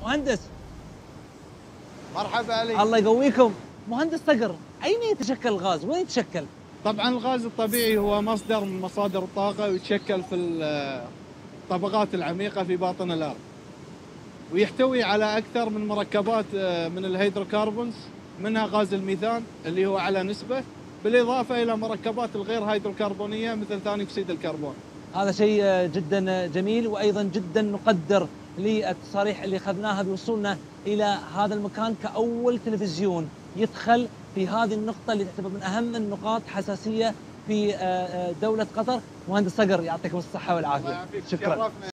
مهندس مرحبا علي. الله يقويكم. مهندس صقر، أين يتشكل الغاز؟ وين يتشكل؟ طبعا الغاز الطبيعي هو مصدر من مصادر الطاقة، ويتشكل في الطبقات العميقة في باطن الأرض، ويحتوي على أكثر من مركبات من الهيدروكربونز، منها غاز الميثان اللي هو على نسبة، بالإضافة إلى مركبات الغير هيدروكربونية مثل ثاني أكسيد الكربون. هذا شيء جدا جميل، وأيضا جدا نقدر للتصاريح اللي أخذناها بوصولنا إلى هذا المكان كأول تلفزيون يدخل في هذه النقطة اللي تعتبر من أهم النقاط حساسية في دولة قطر. مهندس صقر، يعطيكم الصحة والعافية. شكرا.